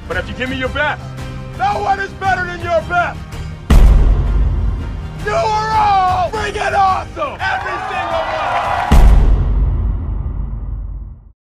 But if you give me your best, no one is better than your best. You are all freaking awesome!